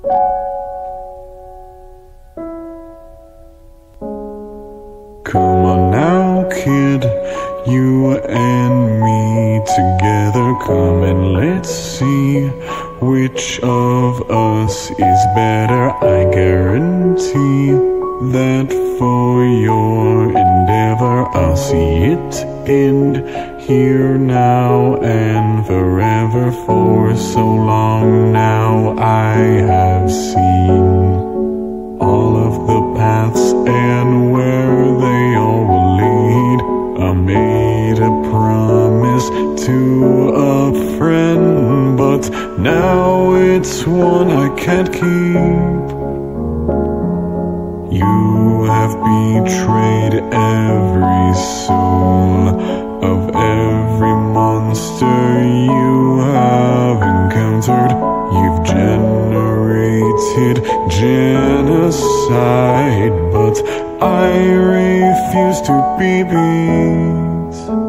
Come on now, kid, you and me together. Come and let's see which of us is better. I guarantee that for your endeavor I'll see it end here now and forever. For so long now I have seen all of the paths and where they all will lead. I made a promise to a friend, but now it's one I can't keep. You have betrayed every soul of every monster you have encountered. You've generated genocide, but I refuse to be beat.